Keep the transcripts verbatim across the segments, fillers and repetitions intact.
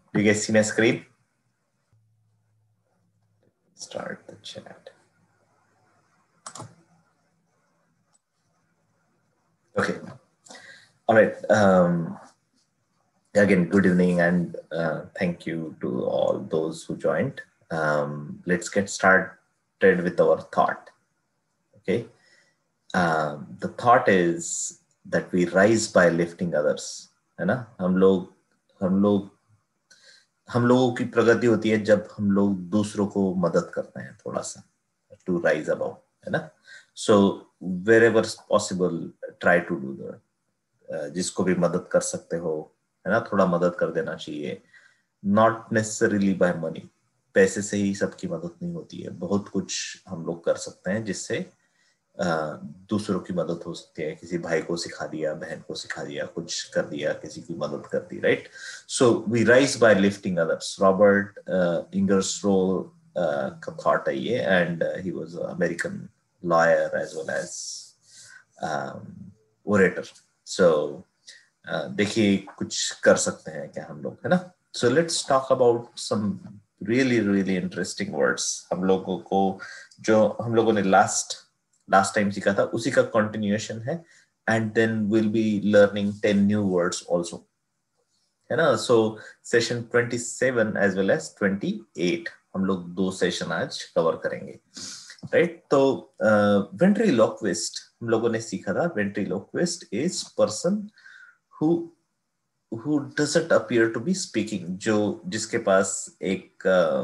Do you guys see my screen? Start the chat. Okay. All right. Um, again, good evening and uh, thank you to all those who joined. Um, let's get started with our thought. Okay. Um, the thought is that we rise by lifting others. है ना? हम लोग हम लोग हम लोगों की प्रगति होती है जब हम लोग दूसरों को मदद करते हैं थोड़ा सा टू राइज अबव, है ना? So wherever possible try to do that. जिसको भी मदद कर सकते हो, है ना, थोड़ा मदद कर देना चाहिए. Not necessarily by money. पैसे से ही सबकी मदद नहीं होती है. बहुत कुछ हम लोग कर सकते हैं जिससे दूसरों की मदद हो सकती है. किसी भाई को सिखा दिया, बहन को सिखा दिया, कुछ कर दिया, किसी की मदद कर दी, right? So we rise by lifting others. Robert Ingersoll का थॉट है ये, and he was American lawyer as well as orator. So देखिए कुछ कर सकते हैं क्या हम लोग, है ना? So let's talk about some really really interesting words. हम लोगों को जो हम लोगों ने लास्ट लास्ट टाइम सीखा था उसी का कंटिन्यूएशन है, and then will be learning ten new words also, है ना? So session twenty seven as well as twenty eight हम लोग दो सेशन आज कवर करेंगे, राइट? तो वेंट्रिलोक्विस्ट हम लोगों ने सीखा था. Ventriloquist is person who who doesn't appear to be speaking. जो जिसके पास एक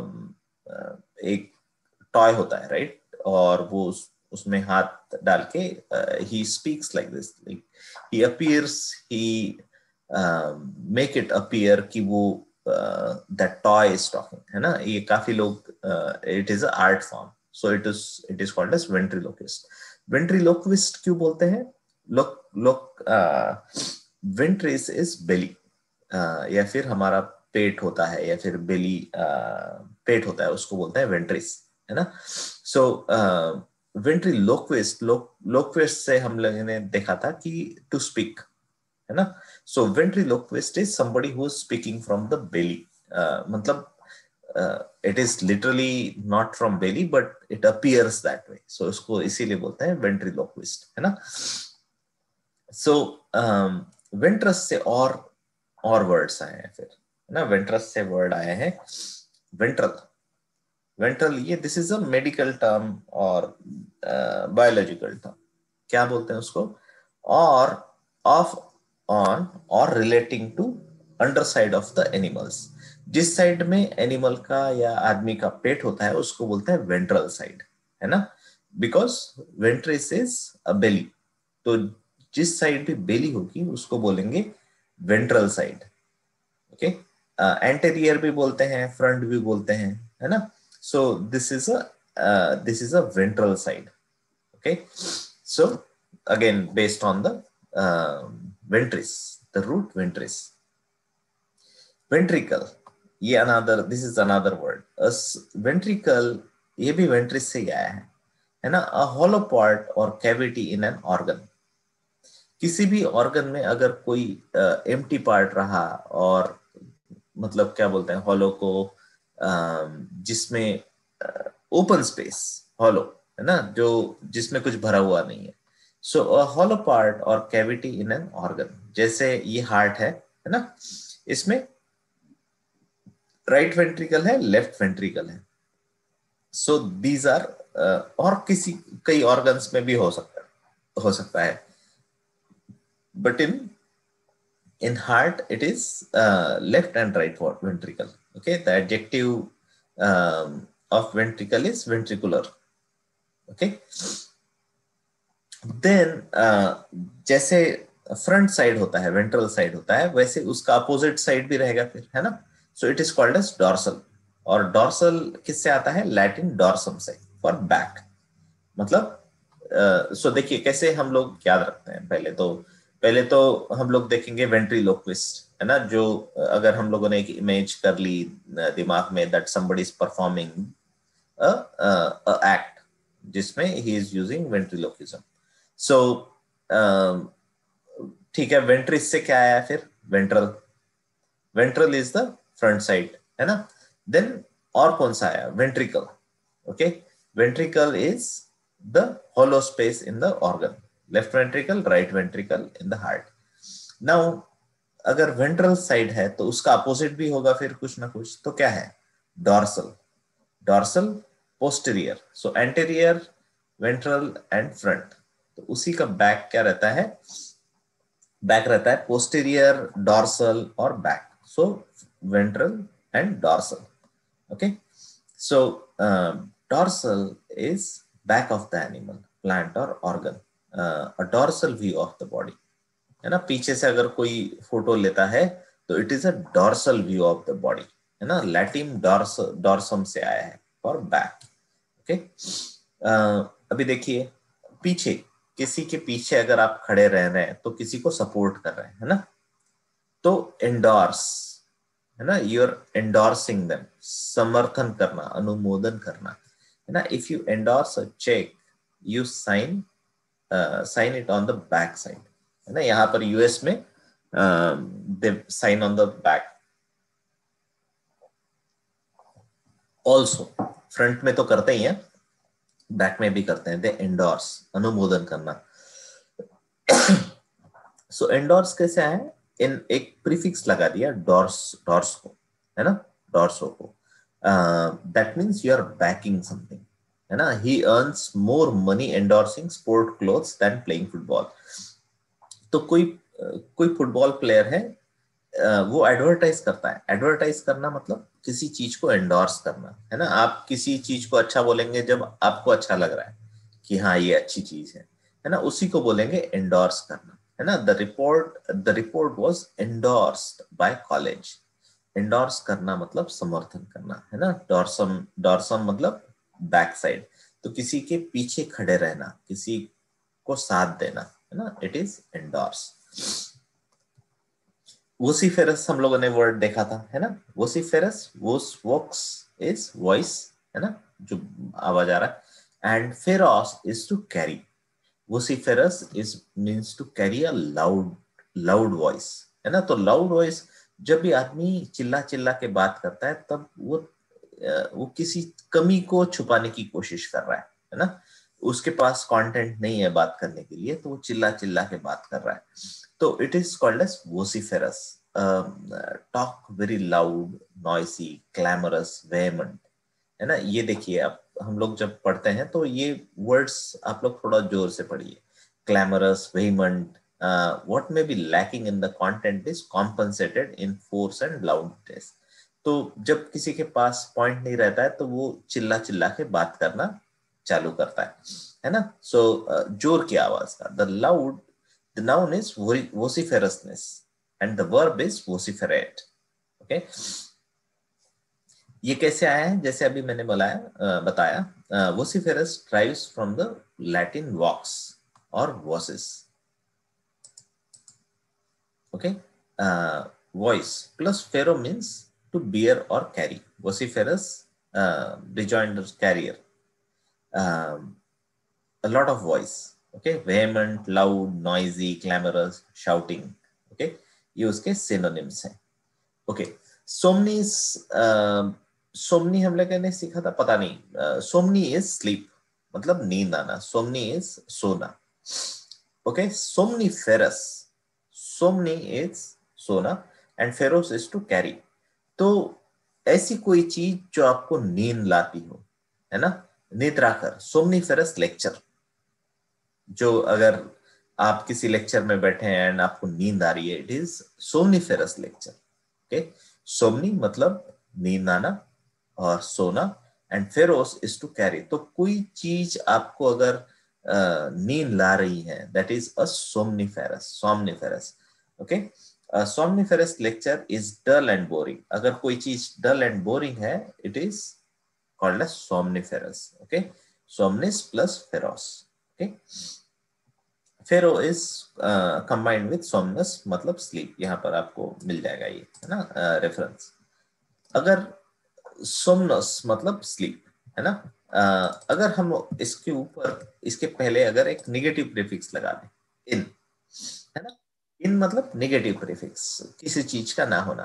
एक टॉय होता है, राइट? और वो उस, उसमें हाथ डाल के he speaks like this, like he appears, he uh, make it appear कि वो uh, that toy is talking, है ना? ये काफी लोग uh, it is a art form, so it is it is called as ventriloquist. ventriloquist क्यों बोलते हैं? लोक लोक वेंट्रिस इज बेली, या फिर हमारा पेट होता है, या फिर बेली पेट होता है, उसको बोलते हैं वेंट्रिस, है ना? सो वेंट्रिलोक्विस्ट लोक्विस्ट से हम लोगों ने देखा था कि टू स्पीक, है ना? So ventriloquist is somebody who is speaking from the belly. मतलब it is literally not from belly but it appears that way, so उसको इसीलिए बोलते हैं वेंट्रिलोक्विस्ट, है ना? सो वेंट्रस से और और वर्ड्स आए हैं फिर, है ना? वेंट्रस से वर्ड आए हैं वेंट्रल. वेंट्रल ये this is a medical term और बायोलॉजिकल टर्म. क्या बोलते हैं उसको? और of on or relating to under side of the animals. जिस साइड में एनिमल का या आदमी का पेट होता है उसको बोलते हैं वेंट्रल साइड, है ना? बिकॉज वेंट्रिस इज अ बेली, तो जिस साइड भी बेली होगी उसको बोलेंगे वेंट्रल साइड. ओके, एंटेरियर भी बोलते हैं, फ्रंट भी बोलते हैं, है ना? So this is a this is a ventral side. Okay, so again based on the ventris, the root ventris. Ventricle ये another, this is another word. Ventricle ये भी वेंट्रिस से ही आया है, है ना? A hollow part or cavity in an organ. किसी भी ऑर्गन में अगर कोई एम्प्टी पार्ट रहा, और मतलब क्या बोलते हैं हॉलो को, जिसमें ओपन स्पेस, हॉलो, है ना, जो जिसमें कुछ भरा हुआ नहीं है. So a hollow part or cavity in an organ. जैसे ये हार्ट है, है ना? इसमें राइट वेंट्रिकल है, लेफ्ट वेंट्रिकल है. सो दीज आर, और किसी कई ऑर्गन्स में भी हो सकता है हो सकता है but in in heart it is uh, left and right ventricle. Okay, the adjective um, of ventricle is ventricular. Okay, then uh, जैसे फ्रंट साइड होता है, वेंट्रल साइड होता है, वैसे उसका अपोजिट साइड भी रहेगा फिर, है ना? So it is called as dorsal. और डॉर्सल किससे आता है? लैटिन डॉर्सम से, फॉर बैक. मतलब सो uh, so देखिए कैसे हम लोग याद रखते हैं. पहले तो पहले तो हम लोग देखेंगे वेंट्रिलोक्विस्ट, है ना? जो अगर हम लोगों ने एक इमेज कर ली दिमाग में that somebody is performing a act जिसमें ही इज यूजिंग वेंट्रिलोक्विज्म. सो ठीक है, वेंट्रिस से क्या आया फिर? Ventral. Ventral is the front side, है ना. देन और कौन सा आया, ventricle. Okay, ventricle is the hollow space in the organ. Left ventricle, right ventricle in the heart. Now अगर वेंट्रल साइड है तो उसका अपोजिट भी होगा फिर कुछ ना कुछ. तो क्या है, dorsal. Dorsal, posterior. So anterior, ventral and front. तो उसी का बैक क्या रहता है, बैक रहता है पोस्टीरियर, डॉर्सल और back. So ventral and dorsal. Okay, so dorsal is back of the animal, plant or organ. uh, a dorsal view of the body, है ना. पीछे से अगर कोई फोटो लेता है तो it is a dorsal view of the body, है ना. लैटिन डॉर्स डॉर्सम से आया है फॉर बैक. ओके, अभी देखिए पीछे, किसी के पीछे अगर आप खड़े रह रहे हैं तो किसी को सपोर्ट कर रहे हैं, है ना. तो एंडोर्स, है ना, यू आर एंडोर्सिंग देम, समर्थन करना, अनुमोदन करना, है ना. If you endorse a cheque, you sign sign it on the back side, है ना. यहाँ पर यूएस में they sign on the back. Also front में तो करते ही हैं, बैक में भी करते हैं. दे एंडोर्स, अनुमोदन करना. सो एंडोर्स कैसे आए, इन एक प्रीफिक्स लगा दिया डॉर्स, डॉर्स को, है ना, डॉर्सो को. That means you are backing something, है ना. He earns more money endorsing sport clothes than playing football. तो कोई कोई फुटबॉल प्लेयर है, वो एडवर्टाइज करता है. एडवर्टाइज करना मतलब किसी चीज को एंडोर्स करना, है ना. आप किसी चीज को अच्छा बोलेंगे जब आपको अच्छा लग रहा है कि हाँ ये अच्छी चीज है, है ना, उसी को बोलेंगे एंडोर्स करना, है ना. The report the report was endorsed by college. Endorse करना मतलब समर्थन करना, है ना. डॉर्सम, डॉर्सम मतलब बैक साइड. तो किसी के पीछे खड़े रहना, किसी को साथ देना, है ना, इट इज एंडोर्स. वोसिफेरस हम लोगों ने वर्ड देखा था, है ना. Vociferous, vos vox is voice, है ना, जो आवाज आ रहा है. And feros is to carry. Vociferous is means to carry a loud, loud voice, है ना. तो लाउड वॉइस, जब भी आदमी चिल्ला चिल्ला के बात करता है तब वो वो किसी कमी को छुपाने की कोशिश कर रहा है, है ना. उसके पास कंटेंट नहीं है बात करने के लिए, तो वो चिल्ला चिल्ला के बात कर रहा है. तो it is called as vociferous. Talk very loud, noisy, clamorous, vehement, है ना. ये देखिए, आप हम लोग जब पढ़ते हैं तो ये वर्ड्स आप लोग थोड़ा जोर से पढ़िए. Clamorous, vehement, what may be lacking in the content is compensated in force and loudness. तो जब किसी के पास पॉइंट नहीं रहता है तो वो चिल्ला चिल्ला के बात करना चालू करता है, है ना. सो so, uh, जोर की आवाज का. द लाउड, द नाउन इज vociferousness and the verb is vociferate. Okay, ये कैसे आया है, जैसे अभी मैंने बताया, uh, बताया vociferous derives from the Latin vox or vocis. Okay, uh, voice plus fero means to bear or carry. Vociferous, uh, rejoinder, carrier. Um, a lot of voice. Okay, vehement, loud, noisy, clamorous, shouting. Okay, ये उसके synonyms हैं. Okay, somni is, uh, somni हम लोगों ने सीखा था, पता नहीं. uh, somni is sleep, मतलब नींद आना. somni is सोना. Okay, somniferous, somni is सोना and feros is to carry. तो ऐसी कोई चीज जो आपको नींद लाती हो, है ना, निद्रा कर. सोमनीफेरस लेक्चर, जो अगर आप किसी लेक्चर में बैठे हैं एंड आपको नींद आ रही है, it is somniferous lecture. Okay, somni मतलब नींद आना और सोना, and feros is to carry. तो कोई चीज आपको अगर नींद ला रही है, that is a somniferous, somniferous. Okay, somniferous lecture is dull and boring. अगर कोई चीज डल एंड बोरिंग है, it is called as somniferous. Okay, somnis plus feros. Okay, fero is combined with somnus, मतलब स्लीप. यहाँ पर आपको मिल जाएगा ये, है ना, रेफरेंस. अगर सोमनस मतलब स्लीप, है ना. uh, अगर हम इसके ऊपर, इसके पहले अगर एक निगेटिव प्रीफिक्स लगा दें, इन, है ना. इन मतलब निगेटिव प्रीफिक्स, किसी चीज का ना होना.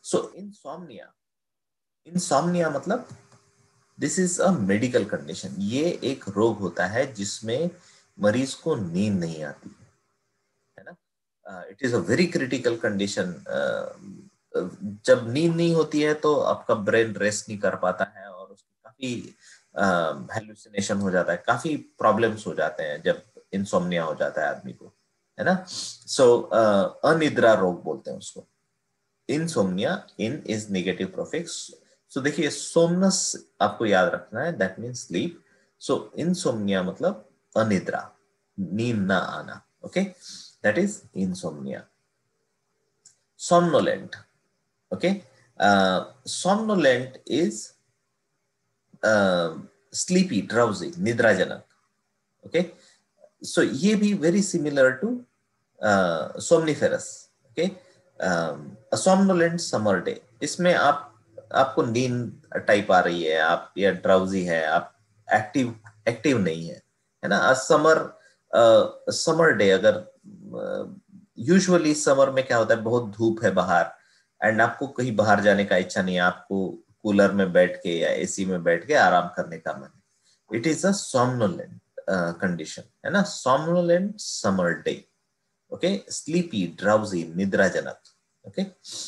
सो इंसोम्निया, इंसोम्निया मतलब this is a medical condition, ये एक रोग होता है जिसमें मरीज को नींद नहीं आती है ना। It is a very critical condition. जब नींद नहीं होती है तो आपका ब्रेन रेस्ट नहीं कर पाता है और उसकी काफी हेलुसिनेशन हो जाता है, काफी प्रॉब्लम्स हो जाते हैं जब इंसोम्निया हो जाता है आदमी को, है ना। सो so, uh, अनिद्रा रोग बोलते हैं उसको। Insomnia, in is negative prefix. So देखिए सोमनस आपको याद रखना है, that means sleep. So insomnia मतलब अनिद्रा, नींद ना आना, okay, that is insomnia. somnolent, okay, uh, somnolent is uh, sleepy, drowsy, निद्राजनक, okay, so ये भी very similar to uh, somniferous, okay, um, a somnolent summer day, इसमें आप आपको नींद टाइप आ रही है, आप या ड्राउजी है, आप एक्टिव एक्टिव नहीं है, है ना। समर समर डे, अगर यूजुअली uh, समर में क्या होता है, बहुत धूप है बाहर एंड आपको कहीं बाहर जाने का इच्छा नहीं है, आपको कूलर में बैठ के या एसी में बैठ के आराम करने का मन है, it is a somnolent condition, है ना। somnolent summer day, okay, sleepy, drowsy, निद्राजनक, ओके।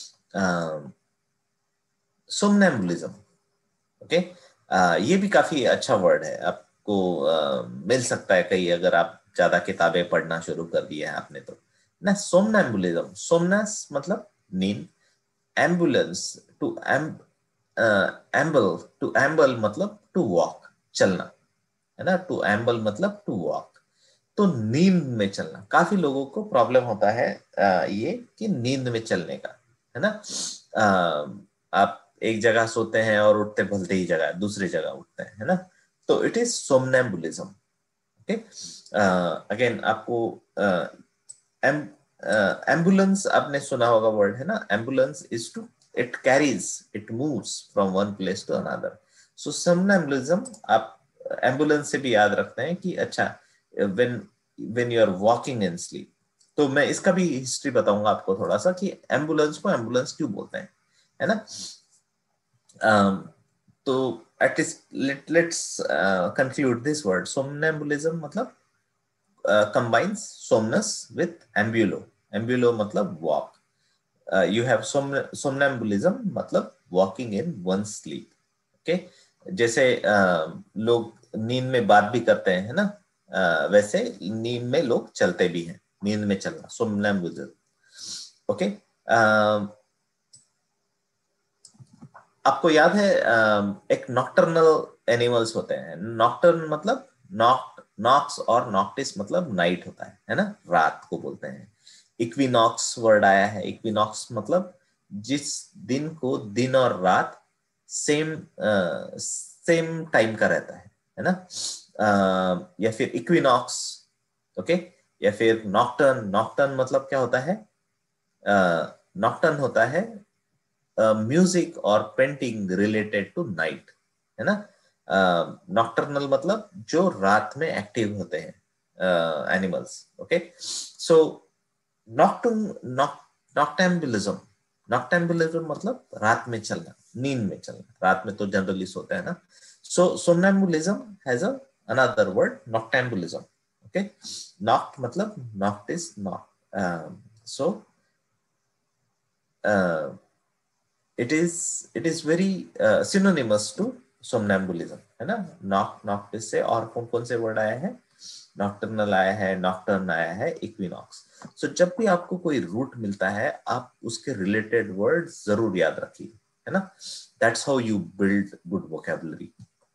सोमनैम्बुलिज्म, ओके, ये भी काफी अच्छा वर्ड है, आपको uh, मिल सकता है कहीं, अगर आप ज्यादा किताबें पढ़ना शुरू कर दिए हैं आपने तो ना। सोमनैम्बुलिज्म, सोमनस मतलब नींद, ambulance to amble, to amble मतलब टू वॉक, चलना, है ना। टू एम्बल मतलब टू वॉक, तो नींद में चलना। काफी लोगों को प्रॉब्लम होता है आ, ये कि नींद में चलने का, है ना। आ, आप एक जगह सोते हैं और उठते भलते ही जगह दूसरी जगह उठते हैं, है ना। तो it is somnambulism, okay. Again आपको एम्बुलेंस आपने सुना होगा वर्ड, है ना। Ambulance is to, it carries, it moves from one place to another. So somnambulism आप एम्बुलेंस से भी याद रखते हैं कि अच्छा, when when you are walking in sleep. तो मैं इसका भी हिस्ट्री बताऊंगा आपको थोड़ा सा कि एम्बुलेंस को एम्बुलेंस क्यों बोलते हैं, है ना। um, तो at least let let's conclude this word somnambulism मतलब कंबाइंस सोमनस विथ एम्ब्यूलो, एम्ब्यूलो मतलब वॉक। यू हैव सोमनैम्बुलिज्म मतलब walking in one sleep, okay. जैसे uh, लोग नींद में बात भी करते हैं, है ना, uh, वैसे नींद में लोग चलते भी हैं, नींद में चलना, सोमनैम्बुलिज्म, ओके। आपको याद है uh, एक नॉक्टर्नल एनिमल्स होते हैं, नॉक्टर्न मतलब नॉक्ट, नॉक्स और नॉक्टिस मतलब नाइट होता है है ना, रात को बोलते हैं। इक्विनॉक्स वर्ड आया है, इक्विनॉक्स मतलब जिस दिन को दिन और रात सेम सेम टाइम का रहता है है ना। uh, या फिर इक्विनॉक्स, ओके, या फिर नॉक्टर्न, नॉक्टर्न मतलब क्या होता है, नॉक्टर्न uh, होता है म्यूजिक और पेंटिंग रिलेटेड टू नाइट, है ना। नॉक्टर्नल uh, मतलब जो रात में एक्टिव होते हैं animals, okay. So nocturn noctambulism, noctambulism मतलब रात में चलना, नींद में चलना, रात में तो जनरली सोते हैं ना। So somnambulism has a another word, noctambulism, okay. Noct मतलब noctis, noct, so it is it is very uh, synonymous to somnambulism, है ना। नॉक, नॉक्टिस से और कौन कौन से वर्ड आए हैं, नॉक्टर्नल आया है, नॉक्टर्न आया है, इक्विनॉक्स। सो so, जब भी आपको कोई रूट मिलता है आप उसके रिलेटेड वर्ड जरूर याद रखिए, है ना। That's how you build good vocabulary.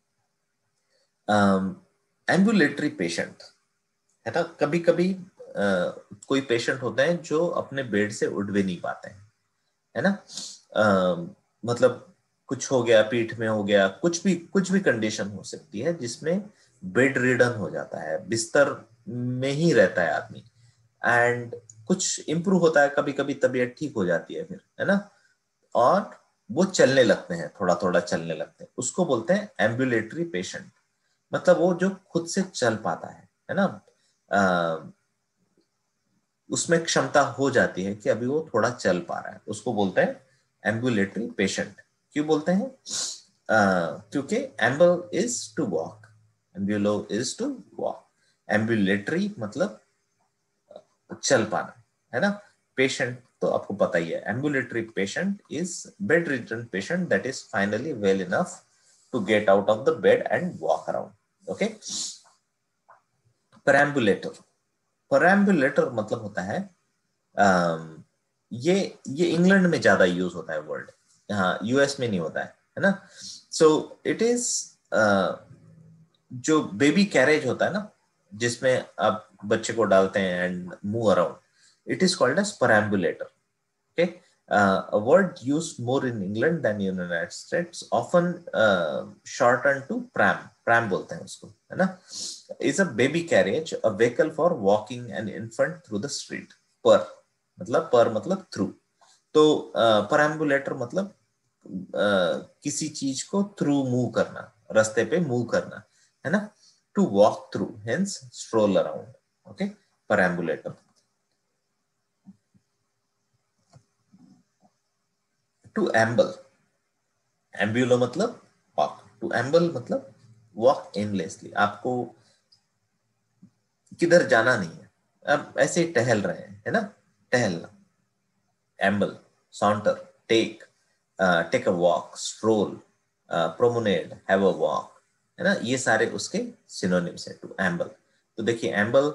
Ambulatory patient, है ना, कभी कभी uh, कोई पेशेंट होते हैं जो अपने बेड से उठ भी नहीं पाते हैं, है ना। uh, मतलब कुछ हो गया, पीठ में हो गया, कुछ भी कुछ भी कंडीशन हो सकती है जिसमें बेड रिडन हो जाता है, बिस्तर में ही रहता है आदमी, एंड कुछ इंप्रूव होता है, कभी कभी तबीयत ठीक हो जाती है फिर, है ना, और वो चलने लगते हैं, थोड़ा थोड़ा चलने लगते हैं, उसको बोलते हैं एम्बुलेटरी पेशेंट। मतलब वो जो खुद से चल पाता है है ना, uh, उसमें क्षमता हो जाती है कि अभी वो थोड़ा चल पा रहा है, उसको बोलते हैं एम्बुलेटरी पेशेंट क्यों बोलते हैं? uh, क्योंकि amble is to walk, ambulo is to walk, ambulatory मतलब चल पाना, है ना। पेशेंट तो आपको पता ही है, ambulatory patient is bedridden patient that is finally well enough to get out of the bed and walk around. Okay, perambulator, perambulator मतलब होता है um, ये ये इंग्लैंड में ज्यादा यूज होता है वर्ड, यहाँ यूएस में नहीं होता है, है ना। सो इट इज जो बेबी कैरेज होता है ना, जिसमें आप बच्चे को डालते हैं and move around, it is called as perambulator. Okay, a word used more in England than in the United States, often uh, shortened to pram, pram बोलते हैं उसको, है ना, is a baby carriage, a vehicle for walking an infant through the street। per मतलब per मतलब through, तो परएम्बुलेटर uh, मतलब uh, किसी चीज को थ्रू मूव करना, रास्ते पे मूव करना, है ना, to walk through, hence stroll around. Okay, perambulator. To amble, ambulo मतलब वॉक, टू एम्बल मतलब वॉक एमलेसली, आपको किधर जाना नहीं है, आप ऐसे ही टहल रहे हैं, है ना, टहलना, एम्बल, saunter, take, uh, take a walk, stroll, uh, promenade, have a walk, है ना, ये सारे उसके सिनोनिम्स है टू एम्बल। तो देखिए एम्बल,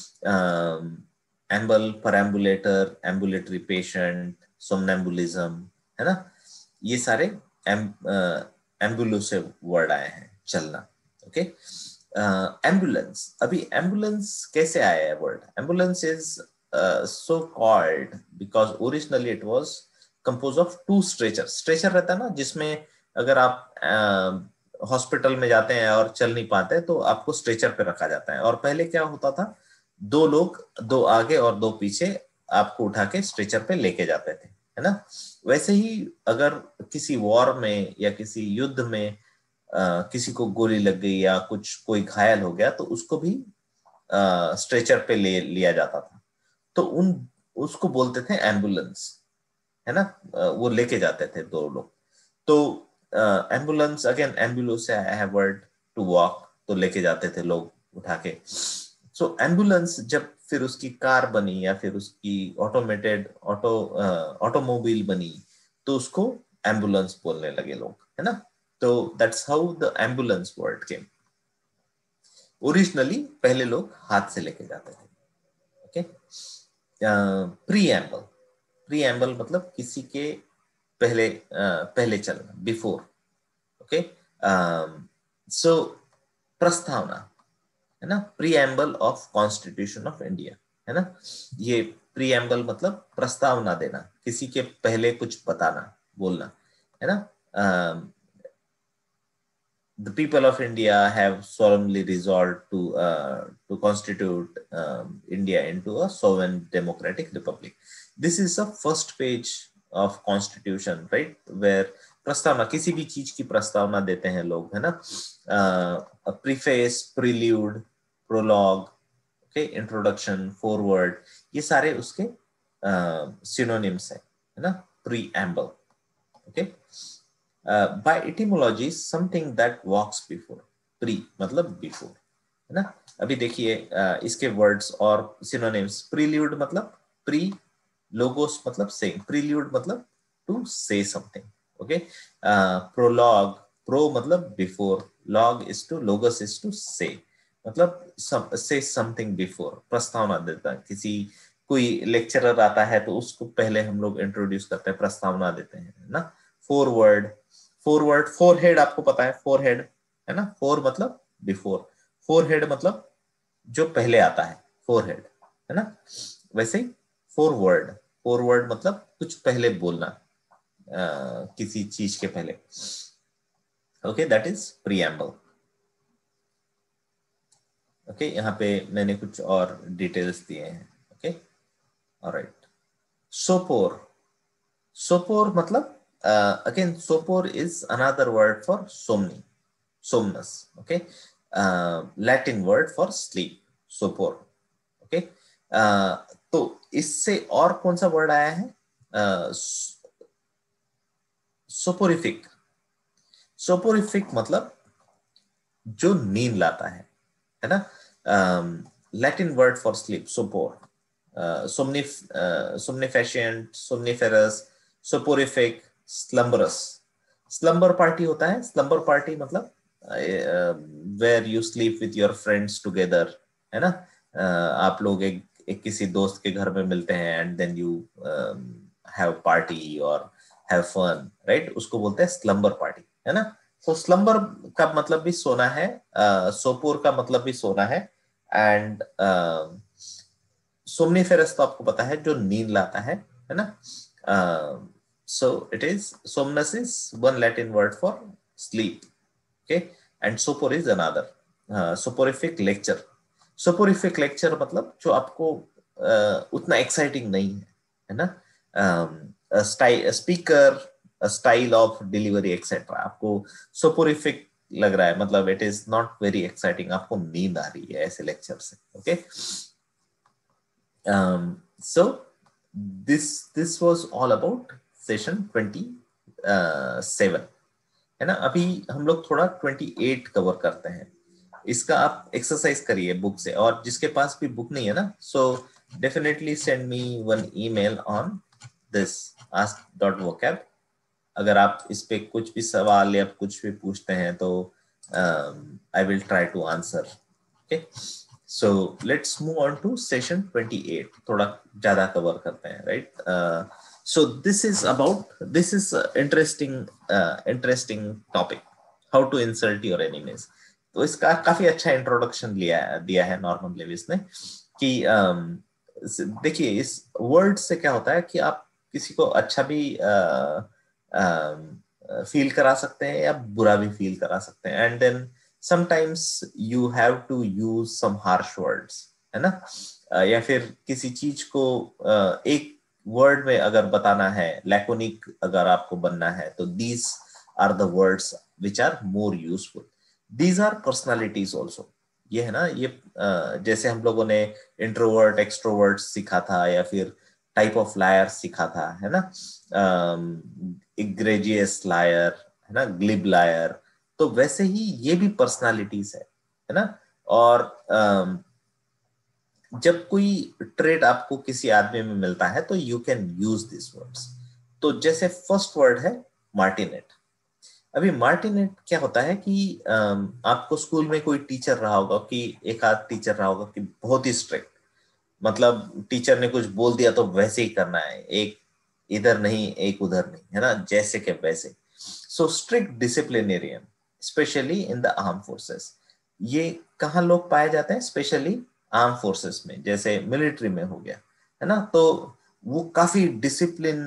एम्बल, परएम्बुलेटर, एम्बुलेटरी पेशेंट, सोमनेम्बुलिज्म, है ना, ये सारे एम्बुलो से वर्ड आए हैं, चलना। ओके, एम्बुलेंस, अभी एम्बुलेंस कैसे आया है word? Ambulance is so called because originally it was compose of two stretcher, stretcher रहता है ना जिसमें अगर आप हॉस्पिटल uh, में जाते हैं और चल नहीं पाते तो आपको स्ट्रेचर पे रखा जाता है, और पहले क्या होता था, दो लोग, दो आगे और दो पीछे आपको उठा के स्ट्रेचर पे लेके जाते थे, है ना। वैसे ही अगर किसी वॉर में या किसी युद्ध में आ, किसी को गोली लग गई या कुछ कोई घायल हो गया तो उसको भी आ, स्ट्रेचर पे ले लिया जाता था, तो उन उसको बोलते थे एम्बुलेंस, है ना, आ, वो लेके जाते थे दो लोग। तो एम्बुलेंस अगेन एम्बुलो से आया है वर्ड, टू वॉक, तो लेके जाते थे लोग उठा के। सो एम्बुलेंस जब फिर उसकी कार बनी या फिर उसकी ऑटोमेटेड ऑटो ऑटोमोबाइल बनी तो उसको एम्बुलेंस बोलने लगे लोग, है ना। तो that's how the ambulance word came. Originally पहले लोग हाथ से लेके जाते थे। ओके, प्रीएम्बल, प्रीएम्बल मतलब किसी के पहले uh, पहले चलना, बिफोर। ओके, सो प्रस्तावना, है ना, preamble of constitution of India, है ना, ये प्रीएम्बल मतलब प्रस्तावना देना, किसी के पहले कुछ बताना, बोलना, है ना। um, the people of India have solemnly resolved to uh, to constitute um, India into a sovereign democratic republic. This is the first page of constitution, right? Where प्रस्तावना, किसी भी चीज की प्रस्तावना देते हैं लोग, है ना, preface, prelude, prologue, okay, introduction, foreword, ये सारे उसके सिनोनिम्स है, है ना, preamble. Okay, by etymology something that walks before, pre मतलब बिफोर, है ना। अभी देखिए uh, इसके वर्ड्स और सिनोनिम्स, प्रील्यूड मतलब प्री, लोगोस मतलब से, प्रील्यूड मतलब to say something, okay, prologue, pro मतलब before, log is to, logus is to say, मतलब से समथिंग बिफोर, प्रस्तावना देता है, किसी कोई लेक्चरर आता है तो उसको पहले हम लोग इंट्रोड्यूस करते हैं, प्रस्तावना देते हैं, है ना। फॉरवर्ड, फॉरवर्ड, फोरहेड आपको पता है, फोरहेड, है ना, फोर मतलब बिफोर, फोरहेड मतलब जो पहले आता है, फोरहेड, है ना। वैसे ही फॉरवर्ड, फॉरवर्ड मतलब कुछ पहले बोलना, आ, किसी चीज के पहले। Okay, that is preamble. Okay, यहाँ पे मैंने कुछ और डिटेल्स दिए हैं। ओके, ऑलराइट, सोपोर, सोपोर मतलब again sopor is another word for somni, somnus, okay, Latin word for sleep, sopor. Okay, तो इससे और कौन सा वर्ड आया है, सोपोरिफिक, सोपोरिफिक मतलब जो नींद लाता है, है ना? Latin word for sleep, sopor, somnif somnifacient, somniferous, soporific, slumberous. Slumber party होता है, स्लम्बर पार्टी मतलब where you sleep with your friends together, है ना? uh, आप लोग एक, एक किसी दोस्त के घर में मिलते हैं and then you have party और हैव फन, राइट? उसको बोलते हैं स्लम्बर पार्टी, है ना? तो स्लम्बर का मतलब भी सोना है, सोपोर का मतलब भी सोना है, एंड सोमनीफेरस तो आपको पता है जो नींद लाता है है ना? So it is, somnus is one Latin word for sleep, okay, and sopor is another. Soporific lecture, soporific lecture मतलब जो आपको uh, उतना एक्साइटिंग नहीं है, है ना? Speaker, style of delivery etcetera, आपको सोपोरिफिक लग रहा है, मतलब it is not very exciting, आपको नींद आ रही है ऐसे लेक्चर से, okay? So this this was all about session twenty seven, है ना? अभी हम लोग थोड़ा ट्वेंटी एट कवर करते हैं। इसका आप एक्सरसाइज करिए बुक से, और जिसके पास भी बुक नहीं है ना, so definitely send me one email on this ask dot vocab. अगर आप इस पे कुछ भी सवाल या कुछ भी पूछते हैं तो I will try to answer, okay? So let's move on to session twenty eight, थोड़ा ज्यादा कवर करते हैं, right? So this is about, this is interesting interesting topic, how to insult your enemies. तो इसका काफी अच्छा इंट्रोडक्शन लिया दिया है नॉर्मन लेविस ने कि um, देखिए इस वर्ड से क्या होता है कि आप किसी को अच्छा भी फील uh, uh, करा सकते हैं या बुरा भी फील करा सकते हैं, and then sometimes you have to use some harsh words, है ना? uh, या फिर किसी चीज को uh, एक वर्ड में अगर बताना है, लैकोनिक अगर आपको बनना है, तो these are the words which are more useful. These are personalities also, ये है ना, ये uh, जैसे हम लोगों ने इंट्रोवर्ट एक्सट्रोवर्ट सीखा था, या फिर टाइप ऑफ लायर सीखा था, है ना? इग्रेजियस लायर, है ना, ग्लिब लायर, तो वैसे ही ये भी पर्सनालिटीज है, है ना? और um, जब कोई ट्रेड आपको किसी आदमी में मिलता है तो you can use this words. तो जैसे फर्स्ट वर्ड है मार्टिनेट। अभी मार्टिनेट क्या होता है कि um, आपको स्कूल में कोई टीचर रहा होगा, कि एक आध टीचर रहा होगा कि बहुत ही स्ट्रिक्ट, मतलब टीचर ने कुछ बोल दिया तो वैसे ही करना है, एक इधर नहीं एक उधर नहीं, है ना, जैसे के वैसे। So strict disciplinarian, specially in the arm forces. ये कहाँ लोग पाए जाते हैं? स्पेशली आर्म फोर्सेस में, जैसे मिलिट्री में हो गया, है ना? तो वो काफी डिसिप्लिन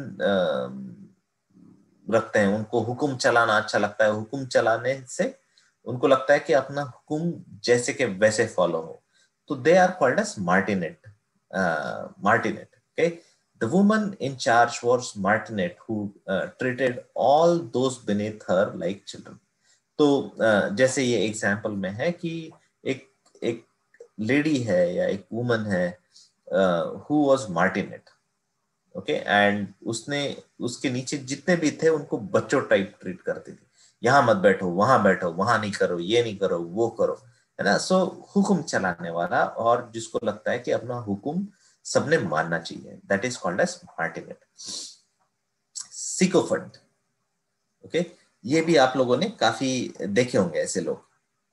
रखते हैं, उनको हुक्म चलाना अच्छा लगता है, हुक्म चलाने से उनको लगता है कि अपना हुक्म जैसे के वैसे फॉलो हो, तो they are called as martinet, martinet, okay? The woman in charge was Martinet, who uh, treated all those beneath her like children. तो uh, जैसे ये एग्जाम्पल में है कि एक एक लेडी है या एक वुमन है who was martinet, okay, and उसने उसके नीचे जितने भी थे उनको बच्चों टाइप ट्रीट करती थी, यहाँ मत बैठो, वहां बैठो, वहां नहीं करो, ये नहीं करो, वो करो, है ना? सो हुक्म चलाने वाला, और जिसको लगता है कि अपना हुक्म सबने मानना चाहिए, that is called as martinet. Sycophant, okay, ये भी आप लोगों ने काफी देखे होंगे ऐसे लोग।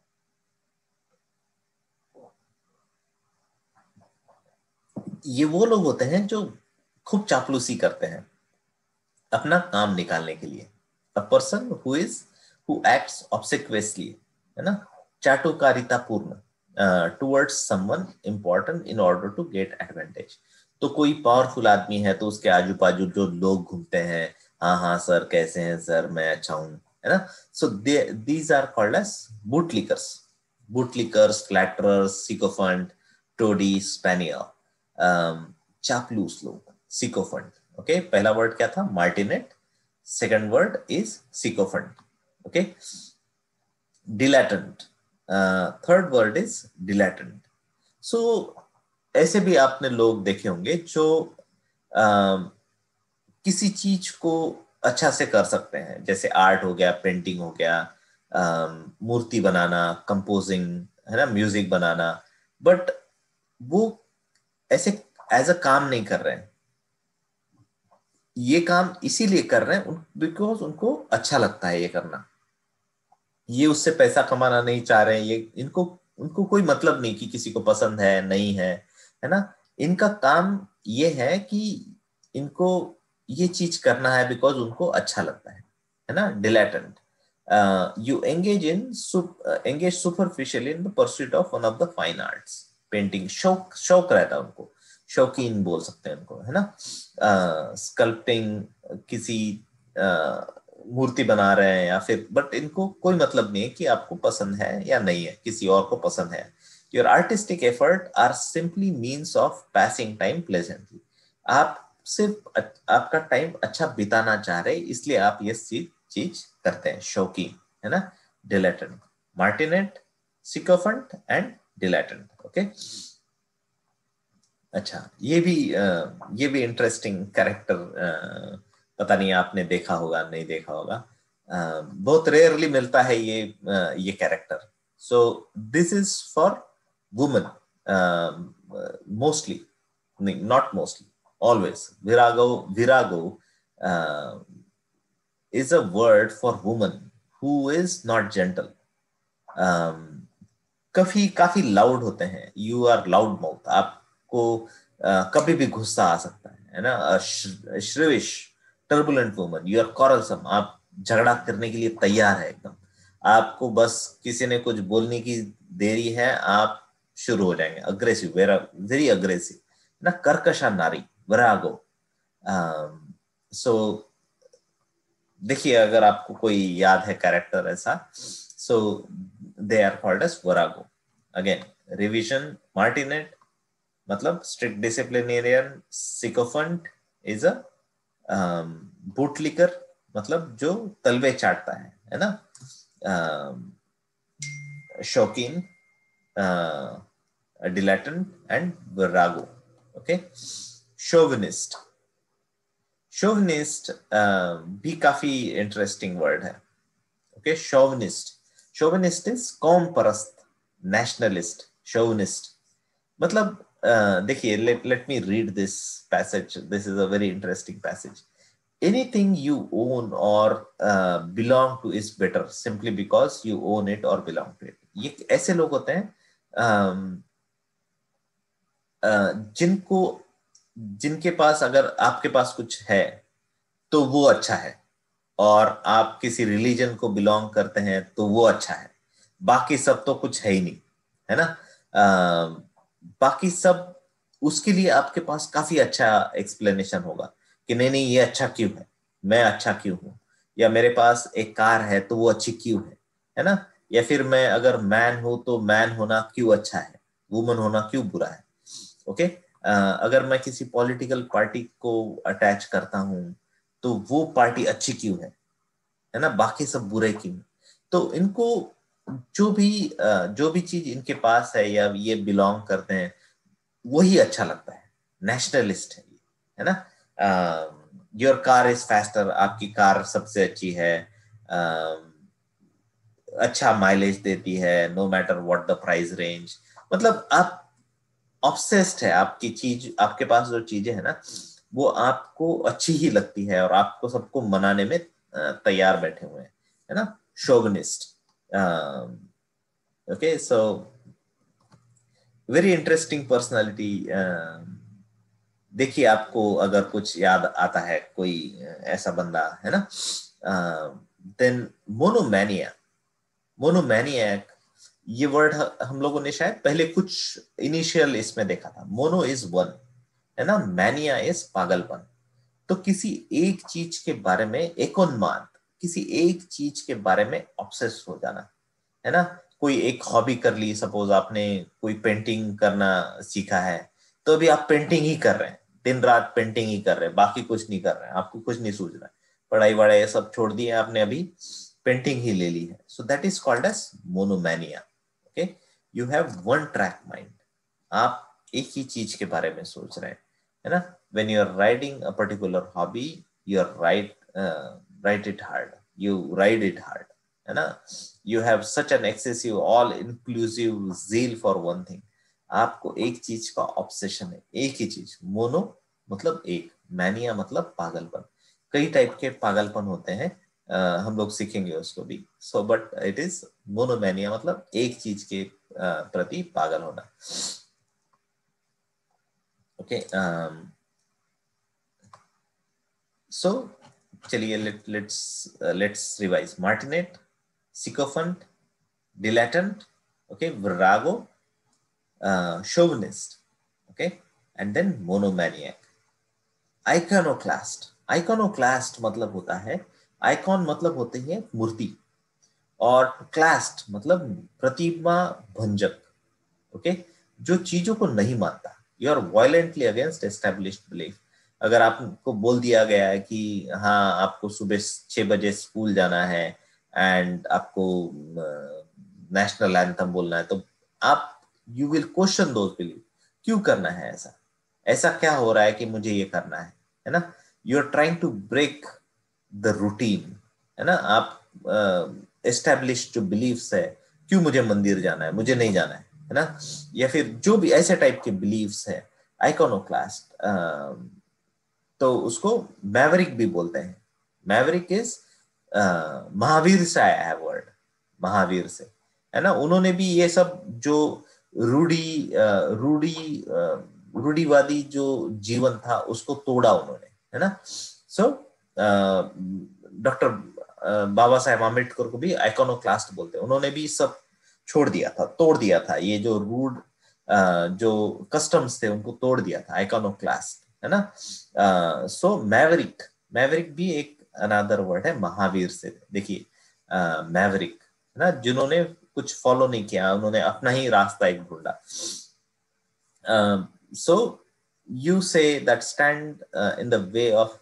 ये वो लोग होते हैं जो खूब चापलूसी करते हैं अपना काम निकालने के लिए। A person who is who acts obsequiously, है ना, चाटुकारिता पूर्ण towards someone important in order to get advantage. तो कोई पावरफुल आदमी है तो उसके आजू बाजू जो लोग घूमते हैं, हाँ हाँ सर कैसे हैं सर, मैं अच्छा हूं, है ना? So these are called as bootlickers, bootlickers, flatterers, sycophant, toady, spaniel, चापलूस लोग, सिकोफंट, ओके? पहला वर्ड क्या था? Martinet. Second word is sycophant, okay? Dilettante, third word is dilettante. So ऐसे भी आपने लोग देखे होंगे जो uh, किसी चीज को अच्छा से कर सकते हैं, जैसे आर्ट हो गया, पेंटिंग हो गया, मूर्ति बनाना, कंपोजिंग, है ना, म्यूजिक बनाना, बट वो ऐसे एज अ काम नहीं कर रहे हैं। ये काम इसीलिए कर रहे हैं बिकॉज उनको अच्छा लगता है ये करना। ये उससे पैसा कमाना नहीं चाह रहे हैं, ये इनको उनको कोई मतलब नहीं कि किसी को पसंद है नहीं है, है ना। इनका काम ये है कि इनको ये चीज करना है बिकॉज उनको अच्छा लगता है है ना। Dilettante, you engage in engage superficially in the pursuit of one of the fine arts. Painting शौक शौक रहता है उनको, शौकीन बोल सकते हैं उनको, है ना। स्कल्पटिंग, किसी uh, मूर्ति बना रहे हैं या फिर, बट इनको कोई मतलब नहीं है कि आपको पसंद है या नहीं है, किसी और को पसंद है। Your artistic effort are simply means of passing time pleasantly. आप सिर्फ आपका टाइम अच्छा बिताना चाह रहे, इसलिए आप ये चीज चीज करते हैं, शौकीन, है ना। डिलेटेंट, मार्टिनेट, सिकोफेंट एंड डिलेटेंट। ओके, अच्छा, ये भी uh, ये भी इंटरेस्टिंग कैरेक्टर, पता नहीं आपने देखा होगा नहीं देखा होगा, uh, बहुत रेयरली मिलता है ये uh, ये character. So this is for women mostly, not mostly, always. Virago, virago is a word for woman who is not gentle. काफी काफी लाउड होते हैं, यू आर लाउड माउथ, आपको uh, कभी भी गुस्सा आ सकता है है ना। Shrewish, turbulent woman, you are quarrelsome, आप झगड़ा करने के लिए तैयार है एकदम। आपको बस किसी ने कुछ बोलने की देरी है, आप शुरू हो जाएंगे, अग्रेसिव, वेरा वेरी अग्रेसिव ना। कर्कशा नारी, वरागो। सो देखिए, अगर आपको कोई याद है कैरेक्टर ऐसा, so they are called as virago. Again revision, martinet मतलब strict disciplinarian, sycophant is a bootlicker, मतलब जो तलवे चाटता है है ना। शौकीन, dilettante and virago. Okay, chauvinist, chauvinist भी काफी इंटरेस्टिंग वर्ड है। ओके, शोविनिस्ट, शोविनिस्ट इज कौम परस्त, नेशनलिस्ट, शोविनिस्ट मतलब uh, देखिए, let let me read this passage. This is a very interesting passage. Anything you own or uh, belong to is better simply because you own it or belong to it. ये ऐसे लोग होते हैं um, uh, जिनको जिनके पास, अगर आपके पास कुछ है तो वो अच्छा है, और आप किसी रिलीजन को बिलोंग करते हैं तो वो अच्छा है, बाकी सब तो कुछ है ही नहीं, है ना। uh, बाकी सब, उसके लिए आपके पास काफी अच्छा एक्सप्लेनेशन होगा कि नहीं नहीं ये अच्छा क्यों है, मैं अच्छा क्यों हूं, या मेरे पास एक कार है तो वो अच्छी क्यों है है ना। या फिर मैं अगर मैन हूं तो मैन होना क्यों अच्छा है, वुमन होना क्यों बुरा है। ओके, अगर मैं किसी पॉलिटिकल पार्टी को अटैच करता हूं तो वो पार्टी अच्छी क्यों है है ना, बाकी सब बुरे क्यों। तो इनको जो भी जो भी चीज इनके पास है या ये बिलोंग करते हैं वही अच्छा लगता है, नेशनलिस्ट है ये, है ना। योर कार इज फास्टर, आपकी कार सबसे अच्छी है, uh, अच्छा माइलेज देती है, no matter what the price range. मतलब आप ऑब्सेस्ड है, आपकी चीज, आपके पास जो चीजें है ना वो आपको अच्छी ही लगती है और आपको सबको मनाने में तैयार बैठे हुए हैं, है ना। Chauvinist. Okay, so very interesting personality. देखिए, आपको अगर कुछ याद आता है कोई ऐसा बंदा, है ना। देन मोनोमैनिया, मोनोमैनियक, ये वर्ड हम लोगों ने शायद पहले कुछ इनिशियल इसमें देखा था। मोनो इज वन, है ना, मैनिया इज पागलपन। तो किसी एक चीज के बारे में एकोन्माद, किसी एक चीज के बारे में ऑब्सेस हो जाना, है ना। कोई एक हॉबी कर ली, सपोज आपने कोई पेंटिंग करना सीखा है, तो अभी आप पेंटिंग ही कर रहे हैं, दिन रात पेंटिंग ही कर रहे हैं, बाकी कुछ नहीं कर रहे हैं, आपको कुछ नहीं सूझ रहा है, पढ़ाई वढ़ाई सब छोड़ दिए आपने, अभी पेंटिंग ही ले ली है। So that is called as monomania. Okay, you have one track mind, आप एक ही चीज के बारे में सोच रहे हैं, है ना। When you are riding a particular hobby, you are right right it hard, you ride it hard, है ना. You have such an excessive all inclusive zeal for one thing. आपको एक चीज का ऑब्सेशन है, एक ही चीज. मोनो मतलब एक, मैनिया मतलब पागलपन. कई टाइप के पागलपन होते हैं, uh, हम लोग सीखेंगे उसको भी. So but it is monomania, मतलब एक चीज के uh, प्रति पागल होना. ओके, सो चलिए let let's let's revise. Martinet, sycophant, dilettante, okay, virago, uh, chauvinist, okay, and then monomaniac. iconoclast, iconoclast मतलब होता है, आइकॉन मतलब होते हैं मूर्ति, और क्लास्ट मतलब प्रतिमा भंजक. ओके, जो चीजों को नहीं मानता. You are violently against established belief. अगर आपको बोल दिया गया है कि हाँ आपको सुबह छह बजे स्कूल जाना है एंड आपको नेशनल एंथम बोलना है, तो आप you will question those belief. क्यों करना है ऐसा, ऐसा क्या हो रहा है कि मुझे ये करना है, है ना. You are trying to break the routine, है ना. आप एस्टेब्लिश जो बिलीफ्स है, क्यों मुझे मंदिर जाना है, मुझे नहीं जाना है, है ना. या फिर जो भी ऐसे टाइप के बिलीव्स है, आइकोनोक्लास्ट. तो उसको मैवरिक भी बोलते हैं. मैवरिक इज महावीर से आया है वर्ड, महावीर से, है ना. उन्होंने भी ये सब जो रूढ़ी रूढ़ी रूढ़ीवादी जो जीवन था उसको तोड़ा उन्होंने, है ना. सो डॉक्टर बाबा साहेब आम्बेडकर को भी आइकोनोक्लास्ट बोलते हैं. उन्होंने भी सब छोड़ दिया था, तोड़ दिया था. ये जो रूढ़ जो कस्टम्स थे उनको तोड़ दिया था, आइकोनोक्लास्ट, है ना. सो मैवरिक, मैवरिक भी एक अनदर वर्ड है महावीर से. देखिए मैवरिक, है ना, जिन्होंने कुछ फॉलो नहीं किया, उन्होंने अपना ही रास्ता एक ढूंढा. So you say that stand in the way of,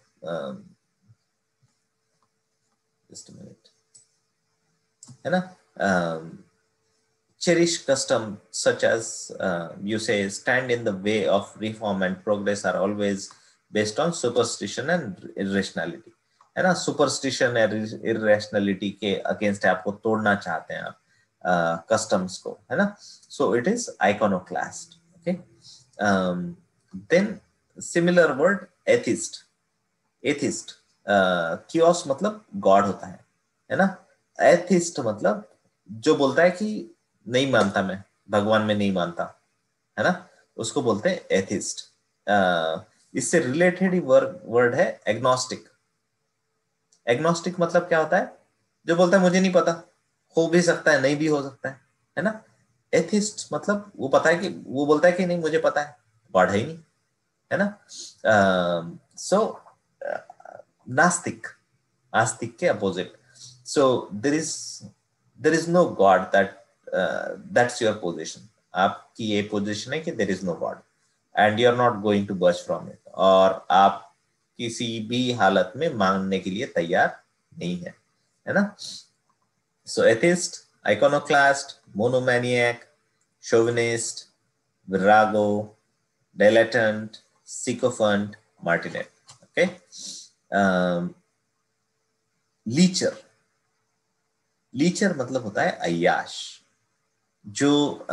just a minute, है ना. cherish custom such as uh, you say stand in the way of reform and progress are always based on superstition and irrationality, है ना. Superstition और irrationality के against आपको तोड़ना चाहते हैं आप कस्टम्स uh, को, है ना. So it is iconoclast. Okay, then similar word atheist. Atheist कियोस मतलब गॉड होता है, है ना. एथिस्ट मतलब जो बोलता है कि नहीं मानता, मैं भगवान में नहीं मानता, है ना, उसको बोलते हैं एथिस्ट. इससे रिलेटेड ही वर्ड वर्ड है एग्नोस्टिक. एग्नोस्टिक मतलब क्या होता है, जो बोलता है मुझे नहीं पता, हो भी सकता है नहीं भी हो सकता है, है ना. एथिस्ट मतलब वो पता है कि वो बोलता है कि नहीं मुझे पता है, गॉड है ही नहीं, है ना. सो नास्तिक, आस्तिक के opposite. So there is there is no god, that that's your position. आपकी ये पोजीशन है कि there is no god and you are not going to बच फ्रॉम इट, और आप किसी भी हालत में मानने के लिए तैयार नहीं है, है ना. So atheist, iconoclast, monomaniac, chauvinist, virago, dilettante, sycophant, martinet. Okay. um, lecher. Lecher मतलब होता है अय्याश. जो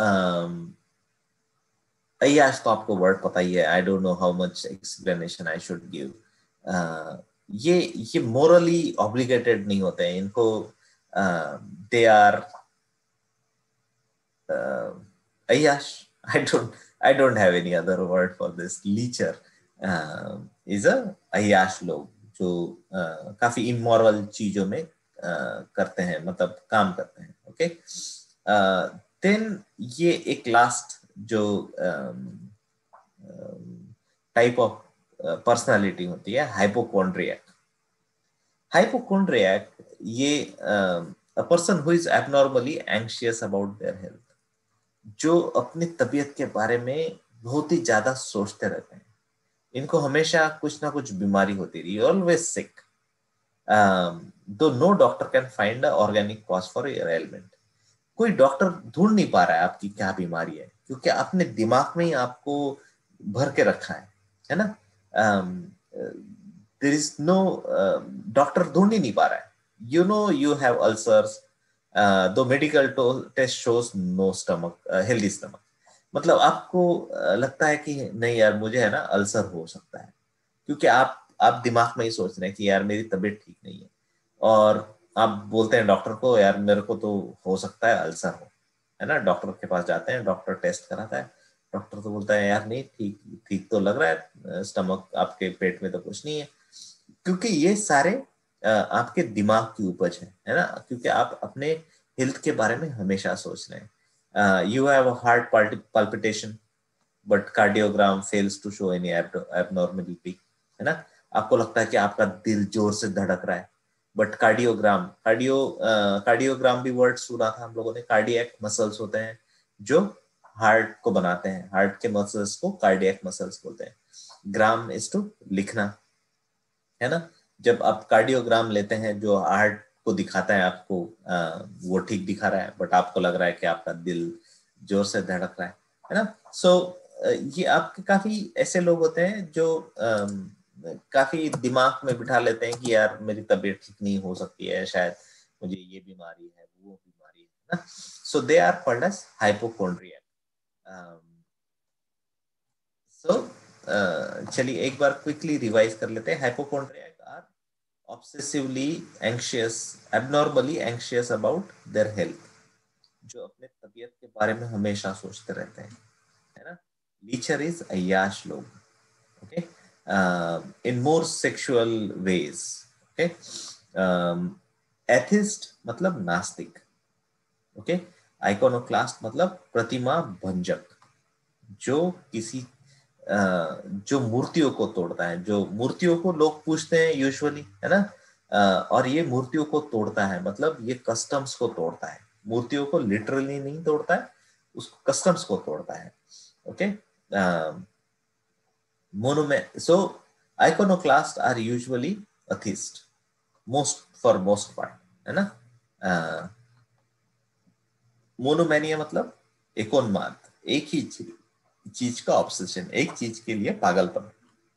अय्याश तो आपको वर्ड पता ही है, I don't know how much explanation I should give. ये ये मोरली ऑब्लिगेटेड नहीं होते हैं, इनको दे आर अय्याश. I don't I don't have any other word for this. Lecher is a अय्याश लोग जो uh, काफी इमोरल चीजों में uh, करते हैं, मतलब काम करते हैं. ओके, देन ये एक लास्ट जो टाइप ऑफ पर्सनालिटी होती है, हाइपोकॉन्ड्रियक. हाइपोकॉन्ड्रियक ये a person who is abnormally anxious about their health, जो अपनी तबीयत के बारे में बहुत ही ज्यादा सोचते रहते हैं. इनको हमेशा कुछ ना कुछ बीमारी होती रही, always sick. Though no doctor can find a organic cause for your ailment. कोई डॉक्टर ढूंढ नहीं पा रहा है आपकी क्या बीमारी है, क्योंकि आपने दिमाग में ही आपको भर के रखा है, है ना. देयर इज नो, डॉक्टर ढूंढ ही नहीं पा रहा है, you know you have ulcers, though medical test shows no stomach, healthy stomach, मतलब आपको uh, लगता है कि नहीं यार मुझे है ना अल्सर हो सकता है, क्योंकि आप आप दिमाग में ही सोच रहे हैं कि यार मेरी तबीयत ठीक नहीं है, और आप बोलते हैं डॉक्टर को यार मेरे को तो हो सकता है अल्सर हो, है ना, डॉक्टर के पास जाते हैं, डॉक्टर टेस्ट कराता है, डॉक्टर तो बोलता है यार नहीं ठीक ठीक तो लग रहा है, स्टमक आपके पेट में तो कुछ नहीं है, क्योंकि ये सारे अ, आपके दिमाग की उपज है है ना, क्योंकि आप अपने हेल्थ के बारे में हमेशा सोच रहे हैं। You have a heart palpitation but cardiogram fails to show any abnormality, है ना, आपको लगता है कि आपका दिल जोर से धड़क रहा है, बट कार्डियोग्राम कार्डियो कार्डियोग्राम भी वर्ड सुना था हम लोगों ने, कार्डियक मसल्स होते हैं जो हार्ट को बनाते हैं, हार्ट के मसल्स को कार्डियक मसल्स बोलते हैं। ग्राम इज टू लिखना, है ना, जब आप कार्डियोग्राम लेते हैं जो हार्ट को दिखाता है आपको, आ, वो ठीक दिखा रहा है बट आपको लग रहा है कि आपका दिल जोर से धड़क रहा है है ना। सो so, ये आपके काफी ऐसे लोग होते हैं जो आ, काफी दिमाग में बिठा लेते हैं कि यार मेरी तबीयत ठीक नहीं हो सकती है, शायद मुझे ये बीमारी है वो बीमारी है ना। So they are called as hypochondria. So चलिए एक बार क्विकली रिवाइज कर लेते हैं। Hypochondria are obsessively anxious, abnormally anxious about their health, जो अपने तबीयत के बारे में हमेशा सोचते रहते हैं, है ना। लीचर इज अय्याश लोग, okay, in more sexual ways, okay. Atheist मतलब नास्तिक, ओके। आइकोनोक्लास्ट मतलब प्रतिमा भंजक, जो किसी Uh, जो मूर्तियों को तोड़ता है, जो मूर्तियों को लोग पूछते हैं यूजुअली, है ना, uh, और ये मूर्तियों को तोड़ता है, मतलब ये कस्टम्स को तोड़ता है, मूर्तियों को लिटरली नहीं तोड़ता है, उसको कस्टम्स को तोड़ता है, okay. Monument, so iconoclast are usually atheist, most for most part, है ना। मोनोमैनिया मतलब एकोन्माद, एक ही चीज चीज का ऑब्सेशन, एक चीज के लिए पागलपन।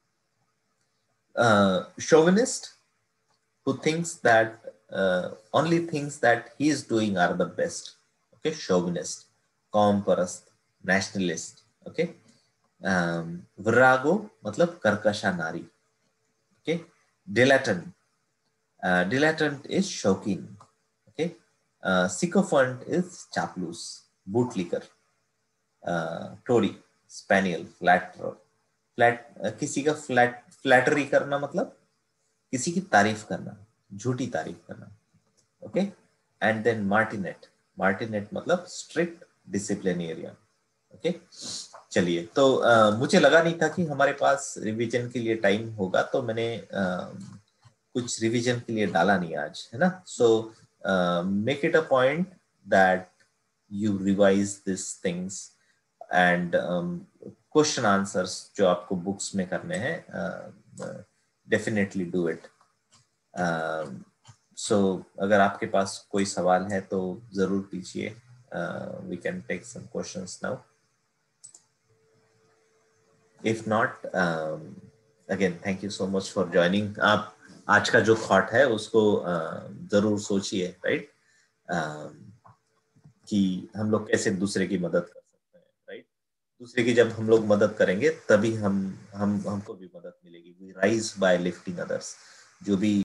Chauvinist who thinks that uh, only things that he is doing are the best, okay, chauvinist, कॉमपरस्त, nationalist, okay. um, virago मतलब कर्कशा नारी, okay. dilettante, uh, dilettante is शौकीन, okay. uh, sycophant is चापलूस, bootlicker. Toady spaniel, flatter, flat किसी का flat flattery करना मतलब किसी की तारीफ करना, झूठी तारीफ करना, okay. And then martinet, martinet मतलब स्ट्रिक्ट डिसिप्लिनेरियन, ओके। चलिए तो uh, मुझे लगा नहीं था कि हमारे पास रिवीजन के लिए टाइम होगा, तो मैंने uh, कुछ रिवीजन के लिए डाला नहीं आज, है ना। So make it a point that you revise this things and question answers जो आपको बुक्स में करने हैं, डेफिनेटली डू इट। सो अगर आपके पास कोई सवाल है तो जरूर कीजिए, we can take some questions now, if not again thank you so much for joining. आप आज का जो थॉट है उसको uh, जरूर सोचिए, राइट, uh, कि हम लोग कैसे दूसरे की मदद कर सकते हैं, राइट। दूसरे की जब हम लोग मदद करेंगे तभी हम हम हमको भी मदद मिलेगी। We rise by lifting others, जो भी